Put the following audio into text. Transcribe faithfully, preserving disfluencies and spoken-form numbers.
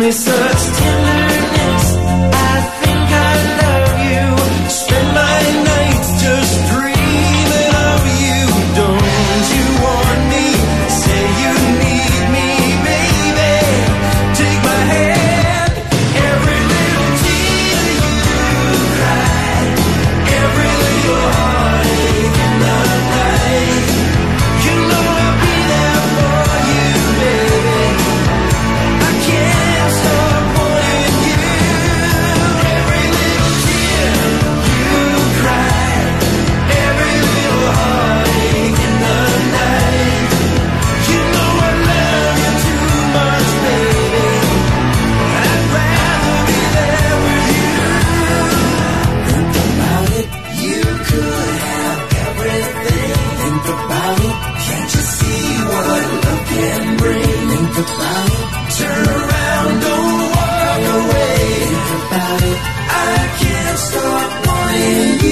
me such tenderness. I think I love you. Spend my nights just dreaming of you. Don't you want me? Say you need me, baby. Take my hand. Every little tear you cry, every little heartache in the night, you know I'll be there for you, baby. I can't stop wanting you. Every little tear you cry, every little heartache in the night, you know I love you too much, baby. I'd rather be there with you. Think about it, you could have everything. Think about it, can't you see what love can bring? Think about it, turn around, don't walk away. Think about it, I can't stop wanting you.